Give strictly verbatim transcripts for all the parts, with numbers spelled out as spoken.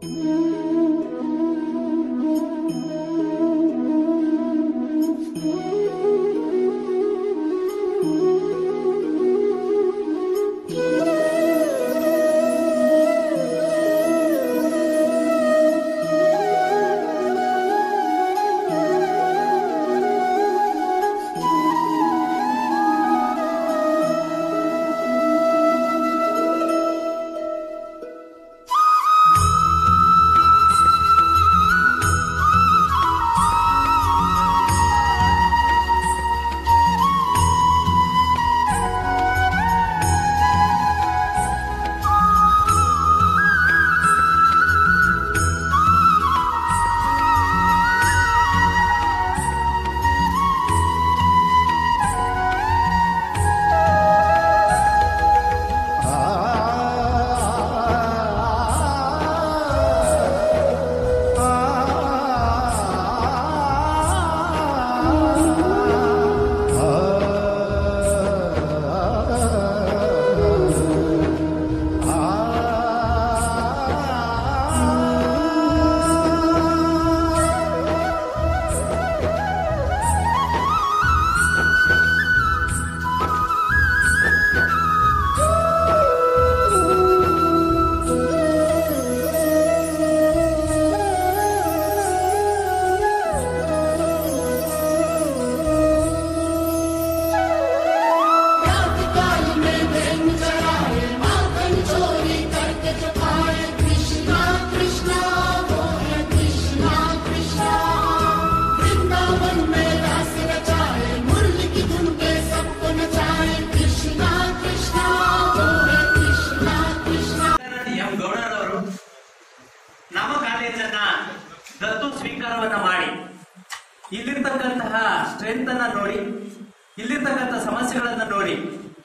ಇಲ್ಲಿರ್ತಕ್ಕಂತಹ strength ಅನ್ನ ನೋಡಿ, ಇಲ್ಲಿರ್ತಕ್ಕಂಥ ಸಮಸ್ಯೆಗಳನ್ನ ನೋಡಿ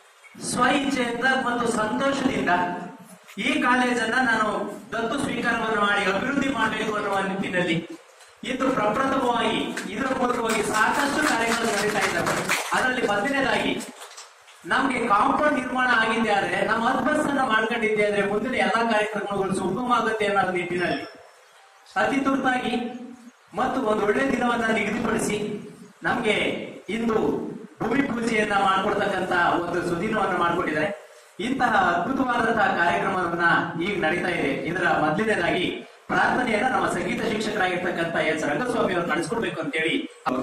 ಸ್ವ ಇಚ್ಛೆಯಿಂದ ಮತ್ತು ಸಂತೋಷದಿಂದ ಈ ಕಾಲೇಜನ್ನ ನಾನು ದತ್ತು ಸ್ವೀಕಾರವನ್ನು ಮಾಡಿ ಅಭಿವೃದ್ಧಿ ಮಾಡಬೇಕು ಅನ್ನುವ ನಿಟ್ಟಿನಲ್ಲಿ ಇಂದು ಪ್ರಪ್ರಥಮವಾಗಿ ಇದರ ಮೂಲಕವಾಗಿ ಸಾಕಷ್ಟು ಕಾರ್ಯಗಳು ನಡೀತಾ ಇದ್ದಾವೆ. ಅದರಲ್ಲಿ ಮೊದಲನೇದಾಗಿ ನಮ್ಗೆ ಕಾಂಪೌಂಡ್ ನಿರ್ಮಾಣ ಆಗಿದ್ದೆ ಆದ್ರೆ ನಮ್ಮ ಹತ್ತು ಅನ್ನ ಮಾಡ್ಕೊಂಡಿದ್ದೆ ಆದ್ರೆ ಮುಂದಿನ ಎಲ್ಲಾ ಕಾರ್ಯಕ್ರಮಗಳು ಸುಗಮ ಆಗುತ್ತೆ ಅನ್ನೋ ನಿಟ್ಟಿನಲ್ಲಿ ಅತಿ ತುರ್ತಾಗಿ ಮತ್ತು ಒಂದು ಒಳ್ಳೆ ದಿನವನ್ನ ನಿಗದಿಪಡಿಸಿ ನಮ್ಗೆ ಇಂದು ಭೂಮಿ ಪೂಜೆಯನ್ನ ಮಾಡ್ಕೊಡ್ತಕ್ಕಂತ ಒಂದು ಸುದಿನವನ್ನ ಮಾಡ್ಕೊಟ್ಟಿದ್ದಾರೆ. ಇಂತಹ ಅದ್ಭುತವಾದಂತಹ ಕಾರ್ಯಕ್ರಮವನ್ನ ಈಗ ನಡೀತಾ ಇದೆ. ಇದರ ಮೊದಲನೇದಾಗಿ ಪ್ರಾರ್ಥನೆಯನ್ನ ನಮ್ಮ ಸಂಗೀತ ಶಿಕ್ಷಕರಾಗಿರ್ತಕ್ಕಂಥ ಎಸ್ ರಂಗಸ್ವಾಮಿ ಅವರು ನಡೆಸ್ಕೊಡ್ಬೇಕು ಅಂತೇಳಿ.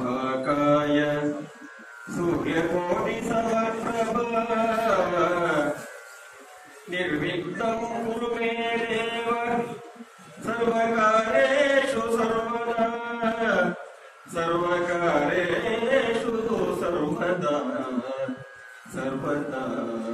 ಸೂರ್ಯಕೋಟಿ ಸಮಪ್ರಭ ನಿರ್ವಿಘ್ನಂ ಕುರು ಮೇ ದೇವ ಸರ್ವಕಾರ್ಯೇಷು ಸರ್ವದಾ ಸರ್ವಕಾರ್ಯೇಷು ಸರ್ವದಾ ಸರ್ವದಾ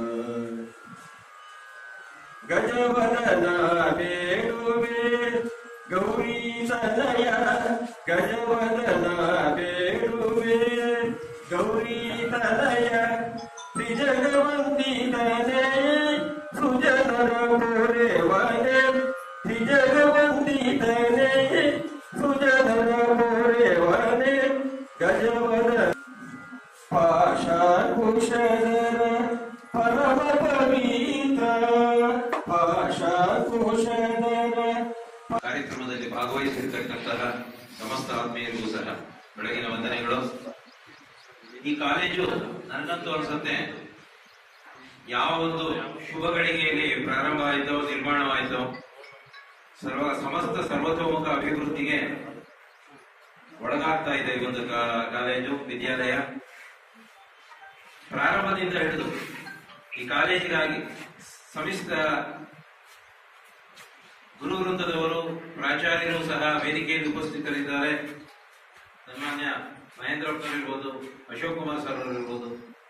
ಗಜವದನ ಬೇಡುವೆ ಗೌರಿ ತನಯ ಗಜವದನ ಬೇಡುವೆ ಗೌರಿ ತನಯ ತ್ರಿಜಗವಂದಿತನೇ ಸುಜನರ ಪೂರೇವನೆ ತ್ರಿಜಗವಂದಿತನೇ ಸುಜನರ ಪೂರೇವನೆ ಗಜವದ ಪಾಶಾಕುಶರ ಪರಮ ಪವಿತ್ರ ಪಾಶಾಕುಶರ. ಕಾರ್ಯಕ್ರಮದಲ್ಲಿ ಭಾಗವಹಿಸಿರ್ತಕ್ಕಂತಹ ಸಮಸ್ತ ಆತ್ಮೀಯರಿಗೂ ಸಹ ಬೆಳಗಿನ ವಂದನೆಗಳು. ಈ ಕಾಲೇಜು ನನ್ನಂತೂ ಅನ್ಸುತ್ತೆ ಯಾವ ಒಂದು ಶುಭ ಗಳಿಗೆಯಲ್ಲಿ ಪ್ರಾರಂಭ ಆಯಿತೋ ನಿರ್ಮಾಣವಾಯಿತೋ ಸರ್ವ ಸಮಸ್ತ ಸರ್ವತೋಮುಖ ಅಭಿವೃದ್ಧಿಗೆ ಒಳಗಾಗ್ತಾ ಇದೆ ಈ ಒಂದು ಕಾಲೇಜು ವಿದ್ಯಾಲಯ. ಪ್ರಾರಂಭದಿಂದ ಹಿಡಿದು ಈ ಕಾಲೇಜಿಗಾಗಿ ಸಮಿಸ್ತ ಗುರು ವೃಂದದವರು ಪ್ರಾಚಾರ್ಯರು ಸಹ ವೇದಿಕೆಯಲ್ಲಿ ಉಪಸ್ಥಿತರಿದ್ದಾರೆ. ಸನ್ಮಾನ್ಯ ಮಹೇಂದ್ರಪ್ಪ ಇರ್ಬೋದು, ಅಶೋಕ್ ಕುಮಾರ್ ಸರ್ ಅವರು ಇರ್ಬೋದು,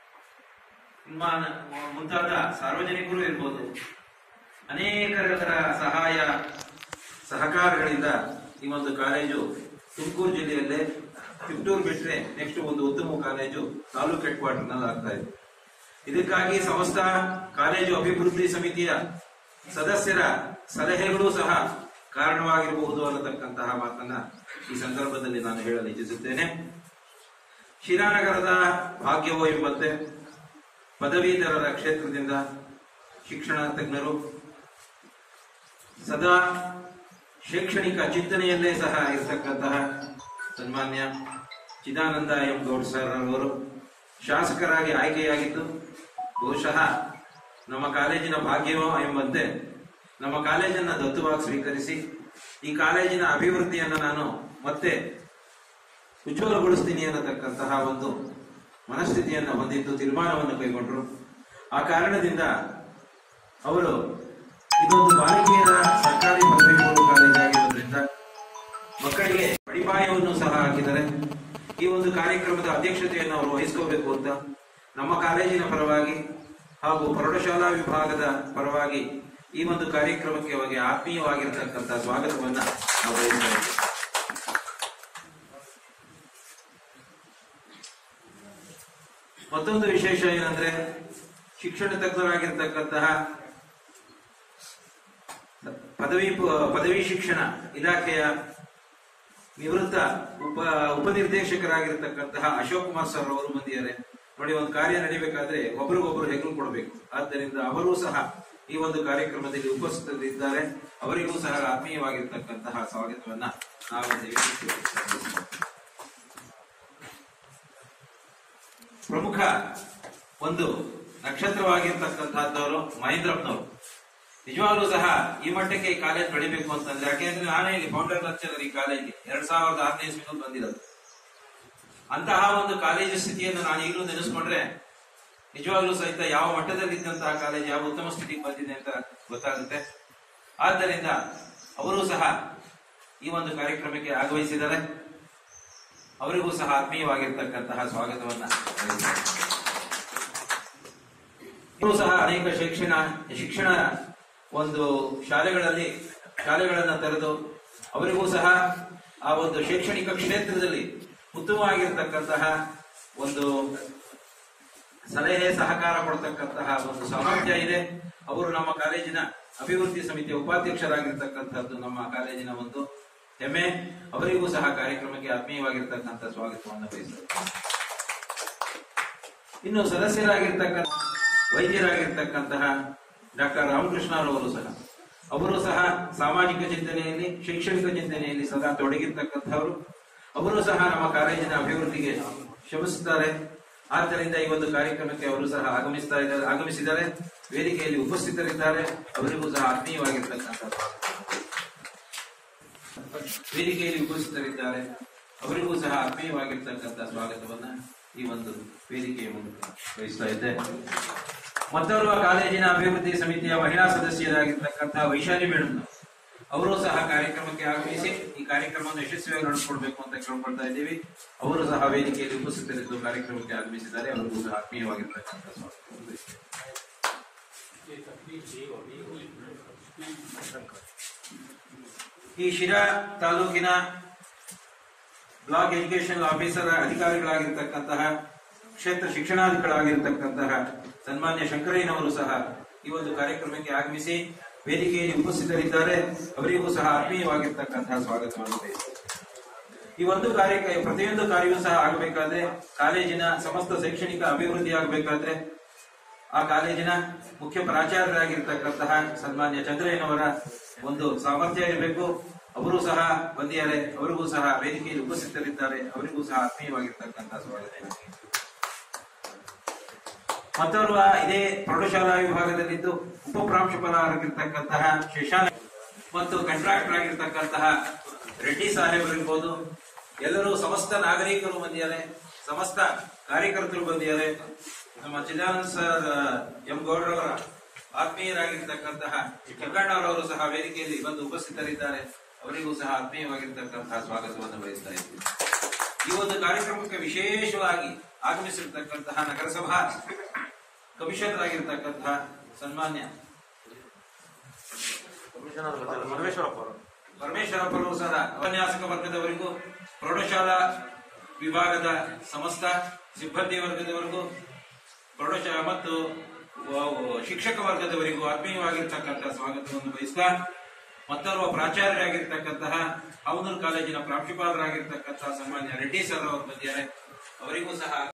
ಮುಂತಾದ ಸಾರ್ವಜನಿಕರು ಇರ್ಬೋದು. ಅನೇಕರ ಸಹಾಯ ಸಹಕಾರಗಳಿಂದ ಈ ಒಂದು ಕಾಲೇಜು ತುಮಕೂರು ಜಿಲ್ಲೆಯಲ್ಲೇ ತಿಪ್ಟೂರು ಬಿಟ್ಟರೆ ನೆಕ್ಸ್ಟ್ ಒಂದು ಉತ್ತಮ ಕಾಲೇಜು ತಾಲೂಕು ಹೆಡ್ ಕ್ವಾರ್ಟರ್ ನಲ್ಲಿ ಆಗ್ತಾ ಇದೆ. ಇದಕ್ಕಾಗಿ ಸಮಸ್ತ ಕಾಲೇಜು ಅಭಿವೃದ್ಧಿ ಸಮಿತಿಯ ಸದಸ್ಯರ ಸಲಹೆಗಳು ಸಹ ಕಾರಣವಾಗಿರಬಹುದು ಅನ್ನತಕ್ಕಂತಹ ಮಾತನ್ನ ಈ ಸಂದರ್ಭದಲ್ಲಿ ನಾನು ಹೇಳಲು ಇಚ್ಛಿಸುತ್ತೇನೆ. ಶಿರಾನಗರದ ಭಾಗ್ಯವೋ ಎಂಬಂತೆ ಪದವೀಧರರ ಕ್ಷೇತ್ರದಿಂದ ಶಿಕ್ಷಣ ತಜ್ಞರು ಸದಾ ಶೈಕ್ಷಣಿಕ ಚಿಂತನೆಯಲ್ಲೇ ಸಹ ಇರತಕ್ಕಂತಹ ಸನ್ಮಾನ್ಯ ಚಿದಾನಂದ ಎಂ ಗೌಡ್ ಸರ್ ಅವರು ಶಾಸಕರಾಗಿ ಆಯ್ಕೆಯಾಗಿದ್ದು ಬಹುಶಃ ನಮ್ಮ ಕಾಲೇಜಿನ ಭಾಗ್ಯವೋ ಎಂಬಂತೆ ನಮ್ಮ ಕಾಲೇಜನ್ನ ದತ್ತುವಾಗಿ ಸ್ವೀಕರಿಸಿ ಈ ಕಾಲೇಜಿನ ಅಭಿವೃದ್ಧಿಯನ್ನು ನಾನು ಮತ್ತೆ ಉಜ್ವಲಗೊಳಿಸ್ತೀನಿ ಅನ್ನತಕ್ಕಂತಹ ಒಂದು ಮನಸ್ಥಿತಿಯನ್ನು ಹೊಂದಿದ್ದು ತೀರ್ಮಾನವನ್ನು ಕೈಗೊಂಡರು. ಆ ಕಾರಣದಿಂದ ಅವರು ಇದೊಂದು ಬಾಲಕಿಯರ ಸರ್ಕಾರಿ ಪದವಿ ಪೂರ್ವ ಕಾಲೇಜ್ ಆಗಿರೋದ್ರಿಂದ ಮಕ್ಕಳಿಗೆ ಅಡಿಪಾಯವನ್ನು ಸಹ ಹಾಕಿದ್ದಾರೆ. ಈ ಒಂದು ಕಾರ್ಯಕ್ರಮದ ಅಧ್ಯಕ್ಷತೆಯನ್ನು ಅವರು ವಹಿಸ್ಕೋಬೇಕು ಅಂತ ನಮ್ಮ ಕಾಲೇಜಿನ ಪರವಾಗಿ ಹಾಗೂ ಪ್ರೌಢಶಾಲಾ ವಿಭಾಗದ ಪರವಾಗಿ ಈ ಒಂದು ಕಾರ್ಯಕ್ರಮಕ್ಕೆ ಅವರಿಗೆ ಆತ್ಮೀಯವಾಗಿರತಕ್ಕಂಥ ಸ್ವಾಗತವನ್ನ ನಾವು ಬಯಸ್ತೇವೆ. ಮತ್ತೊಂದು ವಿಶೇಷ ಏನಂದ್ರೆ ಶಿಕ್ಷಣ ತಜ್ಞರಾಗಿರ್ತಕ್ಕಂತಹ ಪದವಿ ಪದವಿ ಶಿಕ್ಷಣ ಇಲಾಖೆಯ ನಿವೃತ್ತ ಉಪ ಉಪನಿರ್ದೇಶಕರಾಗಿರ್ತಕ್ಕಂತಹ ಅಶೋಕ್ ಕುಮಾರ್ ಸರ್ ಅವರು ಬಂದಿದ್ದಾರೆ. ನೋಡಿ, ಒಂದು ಕಾರ್ಯ ನಡೀಬೇಕಾದ್ರೆ ಒಬ್ರಿಗೊಬ್ರು ಹೆಗಲು ಕೊಡಬೇಕು. ಆದ್ದರಿಂದ ಅವರೂ ಸಹ ಈ ಒಂದು ಕಾರ್ಯಕ್ರಮದಲ್ಲಿ ಉಪಸ್ಥಿತರಿದ್ದಾರೆ. ಅವರಿಗೂ ಸಹ ಆತ್ಮೀಯವಾಗಿರ್ತಕ್ಕಂತಹ ಸ್ವಾಗತವನ್ನ ನಾವು ಪ್ರಮುಖ ಒಂದು ನಕ್ಷತ್ರವಾಗಿರ್ತಕ್ಕಂತಹದ್ದವರು ಮಹೇಂದ್ರಪ್ಪನವರು. ನಿಜವಾಗ್ಲೂ ಸಹ ಈ ಮಟ್ಟಕ್ಕೆ ಈ ಕಾಲೇಜ್ ಬೆಳಿಬೇಕು ಅಂತಂದ್ರೆ, ಯಾಕೆಂದ್ರೆ ನಾನೇ ಇಲ್ಲಿ ಫೌಂಡರ್ ಲೆಕ್ಚರರ್ ಈ ಕಾಲೇಜ್ಗೆ ಎರಡ್ ಸಾವಿರದ ಆರನೇ ಇಸ್ವಿನಲ್ಲಿ ಬಂದಿರೋದು. ಅಂತಹ ಒಂದು ಕಾಲೇಜು ಸ್ಥಿತಿಯನ್ನು ನಾನು ಈಗಲೂ ನೆನೆಸ್ಕೊಂಡ್ರೆ ನಿಜವಾಗ್ಲೂ ಸಹಿತ ಯಾವ ಮಟ್ಟದಲ್ಲಿ ಇದ್ದಂತಹ ಕಾಲೇಜ್ ಯಾವ ಉತ್ತಮ ಸ್ಥಿತಿಗೆ ಬಂದಿದೆ ಅಂತ ಗೊತ್ತಾಗುತ್ತೆ. ಆದ್ದರಿಂದ ಅವರು ಸಹ ಈ ಒಂದು ಕಾರ್ಯಕ್ರಮಕ್ಕೆ ಆಗಮಿಸಿದ್ದಾರೆ. ಅವರಿಗೂ ಸಹ ಆತ್ಮೀಯವಾಗಿರ್ತಕ್ಕಂತಹ ಸ್ವಾಗತವನ್ನ ಇವರು ಸಹ ಅನೇಕ ಶಿಕ್ಷಣ ಶಿಕ್ಷಣ ಒಂದು ಶಾಲೆಗಳಲ್ಲಿ ಶಾಲೆಗಳನ್ನ ತೆರೆದು ಅವರಿಗೂ ಸಹ ಆ ಒಂದು ಶೈಕ್ಷಣಿಕ ಕ್ಷೇತ್ರದಲ್ಲಿ ಉತ್ತಮವಾಗಿರ್ತಕ್ಕಂತಹ ಒಂದು ಸಲಹೆ ಸಹಕಾರ ಕೊಡ್ತಕ್ಕಂತಹ ಒಂದು ಸಾಮರ್ಥ್ಯ ಇದೆ. ಅವರು ನಮ್ಮ ಕಾಲೇಜಿನ ಅಭಿವೃದ್ಧಿ ಸಮಿತಿಯ ಉಪಾಧ್ಯಕ್ಷರಾಗಿರ್ತಕ್ಕಂಥದ್ದು ನಮ್ಮ ಕಾಲೇಜಿನ ಒಂದು ಹೆಮ್ಮೆ. ಅವರಿಗೂ ಸಹ ಕಾರ್ಯಕ್ರಮಕ್ಕೆ ಆತ್ಮೀಯವಾಗಿರ್ತಕ್ಕಂಥ ಸ್ವಾಗತವನ್ನು ಬಯಸುತ್ತಾರೆ. ಇನ್ನು ಸದಸ್ಯರಾಗಿರ್ತಕ್ಕಂಥ ವೈದ್ಯರಾಗಿರ್ತಕ್ಕಂತಹ ಡಾಕ್ಟರ್ ರಾಮಕೃಷ್ಣರವರು ಸಹ ಅವರು ಸಹ ಸಾಮಾಜಿಕ ಚಿಂತನೆಯಲ್ಲಿ ಶೈಕ್ಷಣಿಕ ಚಿಂತನೆಯಲ್ಲಿ ಸದಾ ತೊಡಗಿರ್ತಕ್ಕಂಥವರು. ಅವರು ಸಹ ನಮ್ಮ ಕಾಲೇಜಿನ ಅಭಿವೃದ್ಧಿಗೆ ಶ್ರಮಿಸುತ್ತಾರೆ. ಆದ್ದರಿಂದ ಈ ಒಂದು ಕಾರ್ಯಕ್ರಮಕ್ಕೆ ಅವರು ಸಹ ಆಗಮಿಸ್ತಾ ಇದ್ದಾರೆ ಆಗಮಿಸಿದ್ದಾರೆ ವೇದಿಕೆಯಲ್ಲಿ ಉಪಸ್ಥಿತರಿದ್ದಾರೆ. ಅವರಿಗೂ ಸಹ ಆತ್ಮೀಯವಾಗಿರ್ತಕ್ಕಂಥ ವೇದಿಕೆಯಲ್ಲಿ ಉಪಸ್ಥಿತರಿದ್ದಾರೆ ಅವರಿಗೂ ಸಹ ಆತ್ಮೀಯವಾಗಿರ್ತಕ್ಕಂಥ ಸ್ವಾಗತವನ್ನ ಈ ಒಂದು ವೇದಿಕೆಯ ಮೂಲಕ ವಹಿಸ್ತಾ ಇದ್ದೆ. ಮತ್ತೋರ್ವ ಕಾಲೇಜಿನ ಅಭಿವೃದ್ಧಿ ಸಮಿತಿಯ ಮಹಿಳಾ ಸದಸ್ಯರಾಗಿರ್ತಕ್ಕಂತಹ ವೈಶಾಲಿ ಮೇಡಮ್ ಅವರು ಸಹ ಕಾರ್ಯಕ್ರಮಕ್ಕೆ ಆಗಮಿಸಿ ಈ ಕಾರ್ಯಕ್ರಮವನ್ನು ಯಶಸ್ವಿಯಾಗಿ ನಡೆಸಿಕೊಡ್ಬೇಕು ಅಂತ ಕೇಳ್ಕೊಳ್ತಾ ಇದ್ದೀವಿ. ಅವರು ಸಹ ವೇದಿಕೆಯಲ್ಲಿ ಉಪಸ್ಥಿತರಿದ್ದು ಕಾರ್ಯಕ್ರಮಕ್ಕೆ ಆಗಮಿಸಿದ್ದಾರೆ. ಅವರಿಗೂ ಸಹ ಆತ್ಮೀಯವಾಗಿರ್ತಕ್ಕಂಥ ಈ ಶಿರಾ ತಾಲೂಕಿನ ಬ್ಲಾಕ್ ಎಜುಕೇಶನ್ ಆಫೀಸರ್ ಅಧಿಕಾರಿಗಳಾಗಿರ್ತಕ್ಕಂತಹ ಕ್ಷೇತ್ರ ಶಿಕ್ಷಣಾಧಿಕಾರಿಗಳಾಗಿರ್ತಕ್ಕಂತಹ ಸನ್ಮಾನ್ಯ ಶಂಕರಯ್ಯನವರು ಸಹ ಈ ಒಂದು ಕಾರ್ಯಕ್ರಮಕ್ಕೆ ಆಗಮಿಸಿ ವೇದಿಕೆಯಲ್ಲಿ ಉಪಸ್ಥಿತರಿದ್ದಾರೆ. ಅವರಿಗೂ ಸಹ ಆತ್ಮೀಯವಾಗಿರ್ತಕ್ಕಂತಹ ಸ್ವಾಗತವನ್ನು ಬಯಸುತ್ತೇವೆ. ಈ ಒಂದು ಕಾರ್ಯ ಪ್ರತಿಯೊಂದು ಕಾರ್ಯವೂ ಸಹ ಆಗಬೇಕಾದ್ರೆ ಕಾಲೇಜಿನ ಸಮಸ್ತ ಶೈಕ್ಷಣಿಕ ಅಭಿವೃದ್ಧಿ ಆಗಬೇಕಾದ್ರೆ ಆ ಕಾಲೇಜಿನ ಮುಖ್ಯ ಪ್ರಾಚಾರ್ಯರಾಗಿರ್ತಕ್ಕಂತಹ ಸನ್ಮಾನ್ಯ ಚಂದ್ರಯ್ಯನವರ ಒಂದು ಸಾಮರ್ಥ್ಯ ಇರಬೇಕು. ಅವರು ಸಹ ಬಂದಿದ್ದಾರೆ. ಅವರಿಗೂ ಸಹ ವೇದಿಕೆಯಲ್ಲಿ ಉಪಸ್ಥಿತರಿದ್ದಾರೆ. ಅವರಿಗೂ ಸಹ ಆತ್ಮೀಯವಾಗಿರ್ತಕ್ಕಂತಹ ಸ್ವಾಗತ. ಮತ್ತೋರ್ವ ಇದೇ ಪ್ರೌಢಶಾಲಾ ವಿಭಾಗದಲ್ಲಿದ್ದು ಉಪ ಪ್ರಾಂಶುಪಾಲರಾಗಿರ್ತಕ್ಕಂತಹ ಶಶಾಂಕ್ ಮತ್ತು ಕಾಂಟ್ರಾಕ್ಟರ್ ಆಗಿರ್ತಕ್ಕಂತಹ ರೆಡ್ಡಿ ಸಾಹೇಬರು ಇರ್ಬೋದು. ಎಲ್ಲರೂ ಸಮಸ್ತ ನಾಗರಿಕರು ಬಂದಿದ್ದಾರೆ. ಸಮಸ್ತ ಕಾರ್ಯಕರ್ತರು ಬಂದಿದ್ದಾರೆ. ನಮ್ಮ ಚಿದಾನಂದ ಸರ್ ಎಂ ಗೌಡ್ರವರ ಆತ್ಮೀಯರಾಗಿರ್ತಕ್ಕಂತಹ ಕೆಂಗಣ್ಣವರವರು ಸಹ ವೇದಿಕೆಯಲ್ಲಿ ಬಂದು ಉಪಸ್ಥಿತರಿದ್ದಾರೆ. ಅವರಿಗೂ ಸಹ ಆತ್ಮೀಯವಾಗಿರ್ತಕ್ಕಂತಹ ಸ್ವಾಗತವನ್ನು ಬಯಸ್ತಾ ಇದ್ದೀವಿ. ಈ ಒಂದು ಕಾರ್ಯಕ್ರಮಕ್ಕೆ ವಿಶೇಷವಾಗಿ ಆಗಮಿಸಿರ್ತಕ್ಕಂತಹ ನಗರಸಭಾ ಕಮಿಷನರ್ ಆಗಿರ್ತಕ್ಕಂತಹ ಸನ್ಮಾನ್ಯ ಪರಮೇಶ್ವರಪ್ಪರು ಸಹ ಉಪನ್ಯಾಸಕ ವರ್ಗದವರಿಗೂ ಪ್ರೌಢಶಾಲಾ ವಿಭಾಗದ ಸಮಸ್ತ ಸಿಬ್ಬಂದಿ ವರ್ಗದವರಿಗೂ ಪ್ರೌಢಶಾಲಾ ಮತ್ತು ಶಿಕ್ಷಕ ವರ್ಗದವರಿಗೂ ಆತ್ಮೀಯವಾಗಿರ್ತಕ್ಕಂತಹ ಸ್ವಾಗತವನ್ನು ಬಯಸ್ತಾ ಮತ್ತೋರ್ವ ಪ್ರಾಚಾರ್ಯರಾಗಿರ್ತಕ್ಕಂತಹ ಹಾವನೂರು ಕಾಲೇಜಿನ ಪ್ರಾಂಶುಪಾಲರಾಗಿರ್ತಕ್ಕಂತಹ ಸನ್ಮಾನ್ಯ ರೆಡ್ಡಿ ಸರ್ ಅವರು ಬಂದಿದ್ದಾರೆ. ಅವರಿಗೂ ಸಹ